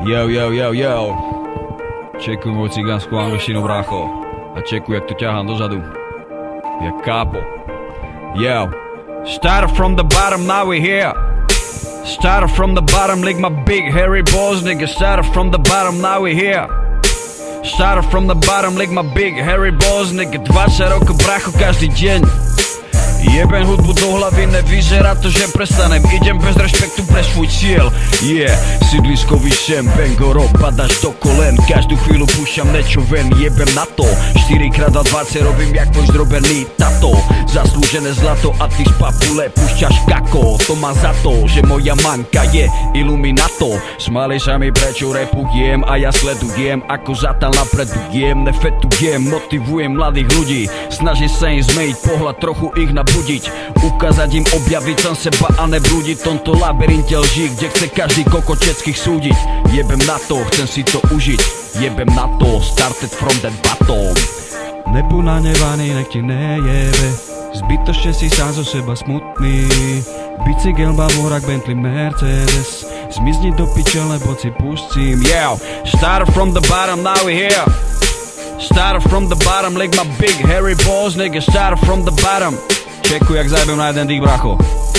Yo. Čekuj moju cigánsku angličtinu, brácho. A čekuj, jak to ťahám dozadu. Jak kápo. Yo. Started from the bottom, now we here. Started from the bottom, like my big hairy balls, nigga. Started from the bottom, now we here. Started from the bottom, like my big hairy balls, nigga. 20 rokov, brácho, každý deň. Jebem hudbu do hlavy, nevyzerá to, že prestanem. Idem bez rešpektu pre svoj cieľ. Sídlisko vyšem, Bangoro, padaš do kolen. Každú chvíľu púšťam niečo ven, jebem na to. 4x20 robím jak tvoj zdrobený tato. Zaslúžené zlato a ty z papule púšťaš kako. To má za to, že moja manka je iluminato. Smáli sa mi, prečo repu jem a ja sledujem, ako zatal napredujem. Nefetujem, motivujem mladých ľudí. Snažím sa im zmeniť pohľad, trochu ich nabudiť. Ukázať im, objaviť sám seba a neblúdiť v tomto labyrinte lží, kde chce každý kokot všetkých súdiť. Jebem na to, chcem si to užiť. Jebem na to, started from that bottom. Nebuď nanevaný, nech ti nejebe. Zbytočne si sám zo seba smutný. Bicykel, bavorak, Bentley, Mercedes. Zmizni do piče, lebo si pustím. Started from the bottom, now we here. Started from the bottom, like my big hairy balls, nigga. Started from the bottom. Čekuj, jak zajebem na jeden dých, bracho.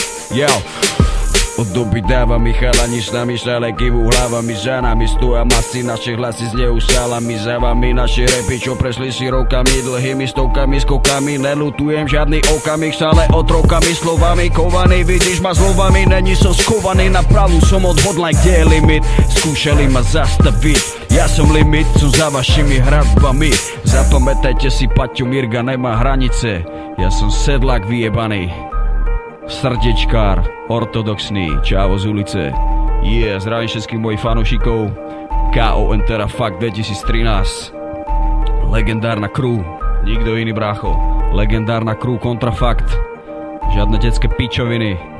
Od doby dáva mi chalani s nami stále kývu hlavami. Za nami stoja masy, naše hlasy znejú sálami. Za vami naše repy, čo prešli si rokami, dlhými stovkami, skokami. Nelutujem žiadny okamih, stále otrokami, slovami kovaný. Vidíš ma slovami, není som skovaný. Na pravdu som odhodlaj, kde je limit. Skúšali ma zastaviť, ja som limit, som za vašimi hradbami. Zapamätajte si, Paťo Mirga nemá hranice. Ja som sedlák vyjebaný, srdečkár, ortodoxný, čávo z ulice. Zdravím všetkých mojich fanúšikov. KON teda Fakt 2013. Legendárna crew, nikto iný, brácho. Legendárna crew Kontrafakt. Žiadne detské pičoviny.